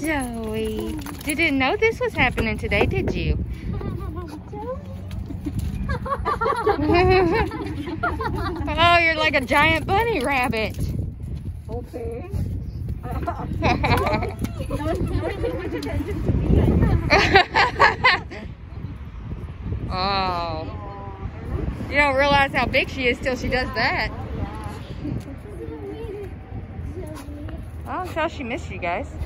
Zoe, you didn't know this was happening today, did you? Oh, you're like a giant bunny rabbit. Okay. Oh. You don't realize how big she is till she does that. Oh, so she missed you guys.